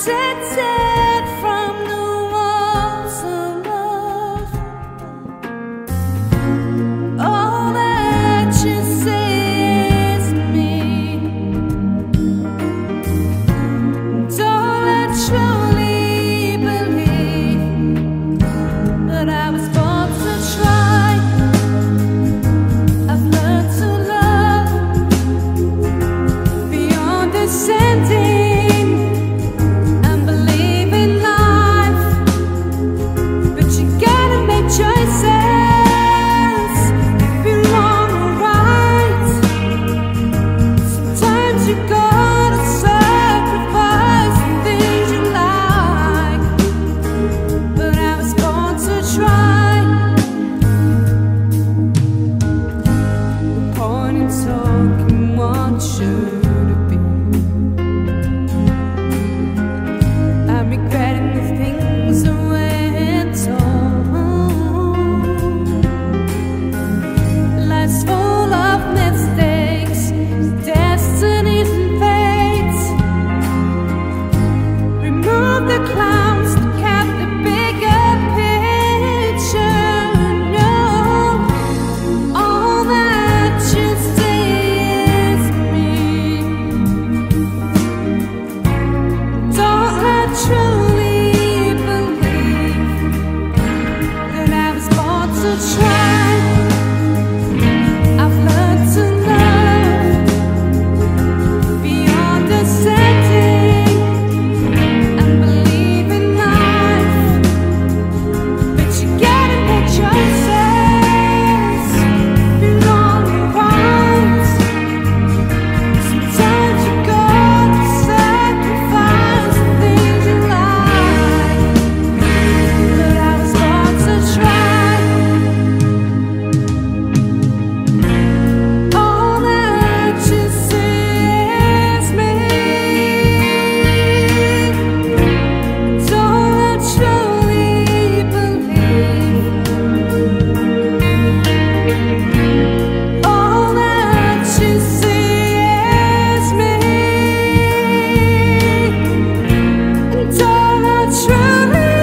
protected from the walls of love. All that you say is me. Don't I truly believe that I was born to try. I've learned to love beyond this ending and believe in life. But you gotta make choices, be wrong or right. Sometimes you gotta sacrifice the things you like. But I was born to try. Point in talking what should have been. I'm regretting the things that went on. Life's full of mistakes, destinies and fates. Remove the clowns to cap the bigger picture. No, all that you say is me. Don't I truly believe that I was born to try. I've learned to love beyond the setting and believe in life. But you gotta make choices, be wrong or right. Sometimes you gotta sacrifice the things you like. But I was born to try. All that you see is me. Don't I truly believe all that you see is me? Don't I truly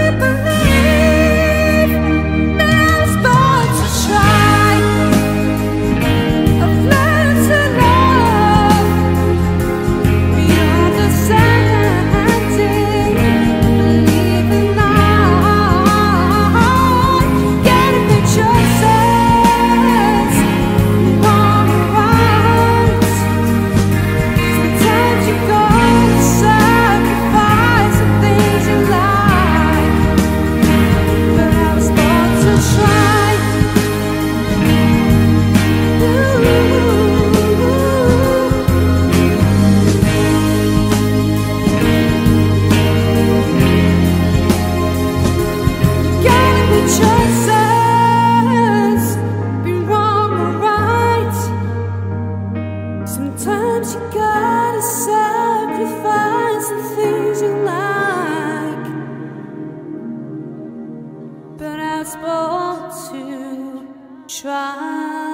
believe that I was born to try? I've learned to love beyond the setting, believe in life. Gotta make choices, wrong or right. Sometimes you gotta sacrifice the things you like. But I was born to try. Gotta make choices, be wrong or right. Sometimes you gotta sacrifice the things you like. But I was born to try.